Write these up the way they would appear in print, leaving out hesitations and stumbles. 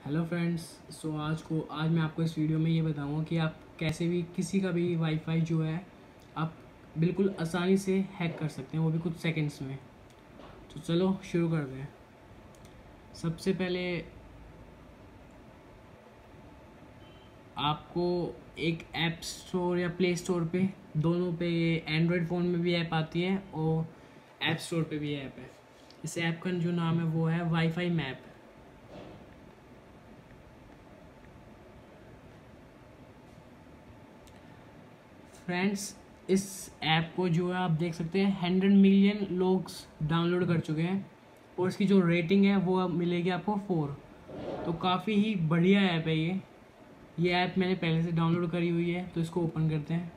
Hello friends. आज मैं आपको इस वीडियो में ये बताऊंगा कि आप कैसे भी किसी का भी वाईफाई जो है आप बिल्कुल आसानी से हैक कर सकते हैं, वो भी कुछ सेकंड्स में। तो चलो शुरू करते हैं। सबसे पहले आपको एक ऐप स्टोर या प्ले स्टोर पे, दोनों पे, एंड्रॉयड फ़ोन में भी ऐप आती है और ऐप स्टोर पे भी ऐप है। इस ऐप का जो नाम है वो है वाईफाई मैप। फ्रेंड्स, इस ऐप को जो है आप देख सकते हैं 100 मिलियन लोग डाउनलोड कर चुके हैं और इसकी जो रेटिंग है वो अब मिलेगी आपको 4। तो काफ़ी ही बढ़िया ऐप है ये ऐप मैंने पहले से डाउनलोड करी हुई है, तो इसको ओपन करते हैं।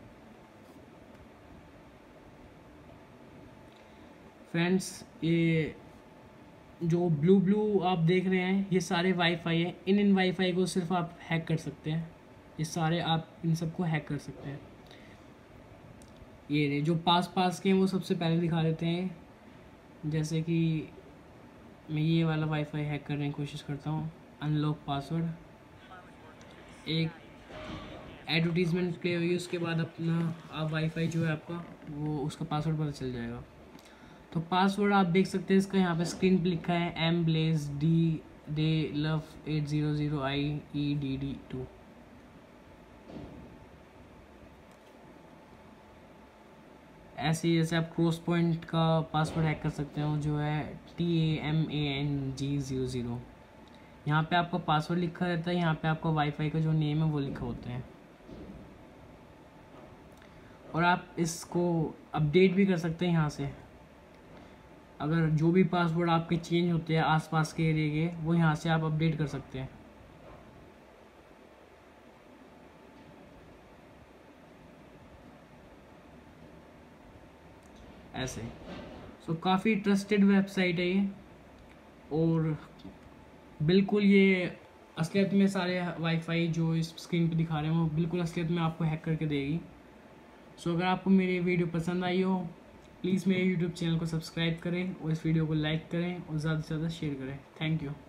फ्रेंड्स, ये जो ब्लू ब्लू आप देख रहे हैं ये सारे वाईफाई हैं। इन वाईफाई को सिर्फ आप हैक कर सकते हैं। ये सारे आप इन सबको हैक कर सकते हैं। ये जो पास के हैं वो सबसे पहले दिखा देते हैं। जैसे कि मैं ये वाला वाईफाई हैक करने की कोशिश करता हूँ। अनलॉक पासवर्ड, एक एडवर्टीजमेंट प्ले हुई, उसके बाद अपना आप वाईफाई जो है आपका वो उसका पासवर्ड पता चल जाएगा। तो पासवर्ड आप देख सकते हैं, इसका यहाँ पे स्क्रीन पे लिखा है M blaze D day love 800 IEDD2। ऐसे ही जैसे आप क्रॉस पॉइंट का पासवर्ड हैक कर सकते हो, जो है TAMANG00। यहाँ पे आपका पासवर्ड लिखा रहता है, यहाँ पे आपका वाईफाई का जो नेम है वो लिखा होता है। और आप इसको अपडेट भी कर सकते हैं यहाँ से। अगर जो भी पासवर्ड आपके चेंज होते हैं आसपास के एरिया के, वो यहाँ से आप अपडेट कर सकते हैं ऐसे। सो काफ़ी ट्रस्टेड वेबसाइट है ये, और बिल्कुल ये असलियत में सारे वाईफाई जो इस स्क्रीन पे दिखा रहे हैं वो बिल्कुल असलियत में आपको हैक करके देगी। सो अगर आपको मेरी वीडियो पसंद आई हो, प्लीज़ मेरे यूट्यूब चैनल को सब्सक्राइब करें और इस वीडियो को लाइक करें और ज़्यादा से ज़्यादा शेयर करें। Thank you.